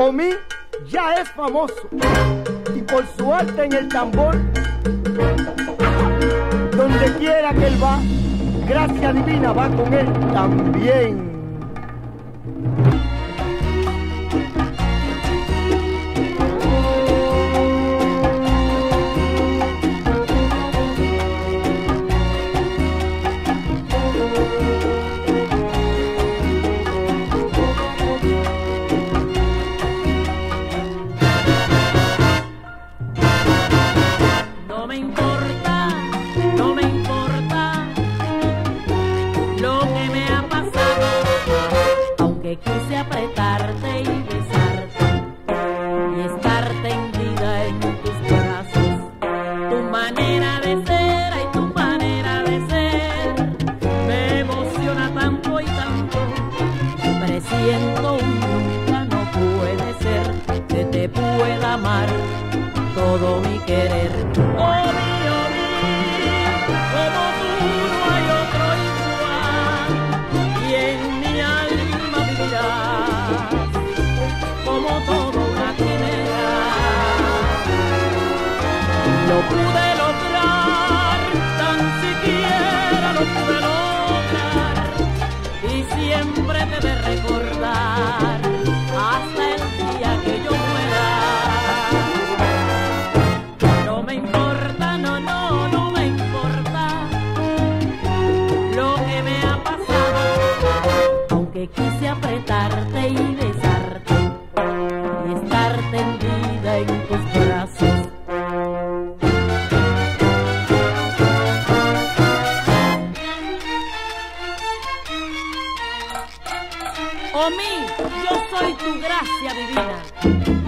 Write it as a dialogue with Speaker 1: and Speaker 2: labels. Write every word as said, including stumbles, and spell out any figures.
Speaker 1: Omi ya es famoso y por su arte en el tambor, donde quiera que él va, gracia divina va con él también.
Speaker 2: Quise apretarte y besarte y estar tendida en tus brazos. Tu manera de ser y tu manera de ser me emociona tanto y tanto. Presiento un nunca no puede ser que te pueda amar todo mi querer. Oh, mi, oh, mi, como tú no hay otro igual y en mi alma como todo una quimera. Lo pude lograr, tan siquiera lo pude lograr, y siempre te de recordar hasta el día que yo muera. No me importa, no, no, no me importa lo que me ha pasado, aunque quise apretarte y besarte y estar tendida en tus brazos. Omi, yo soy tu gracia divina.